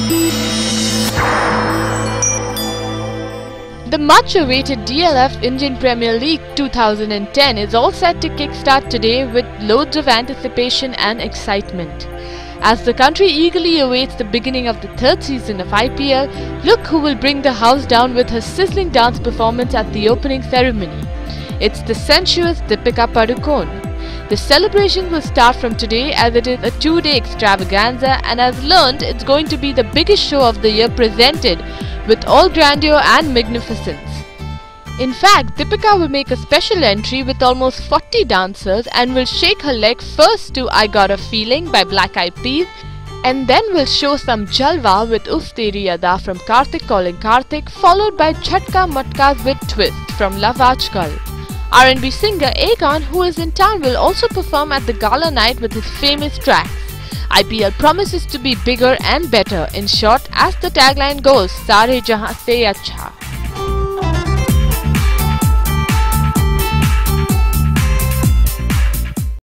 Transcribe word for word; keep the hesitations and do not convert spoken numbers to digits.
The much-awaited D L F Indian Premier League two thousand ten is all set to kickstart today with loads of anticipation and excitement. As the country eagerly awaits the beginning of the third season of I P L, look who will bring the house down with her sizzling dance performance at the opening ceremony. It's the sensuous Deepika Padukone. The celebration will start from today as it is a two-day extravaganza, and as learned, it's going to be the biggest show of the year presented with all grandeur and magnificence. In fact, Deepika will make a special entry with almost forty dancers and will shake her leg first to I Got a Feeling by Black Eyed Peas, and then will show some jalwa with Uff Teri Ada from Kartik Calling Kartik, followed by Jhatka Matkas with Twist from Love Aajkal. R and B singer Akon, who is in town, will also perform at the gala night with his famous tracks. I P L promises to be bigger and better. In short, as the tagline goes, Sare Jahan Se Acha.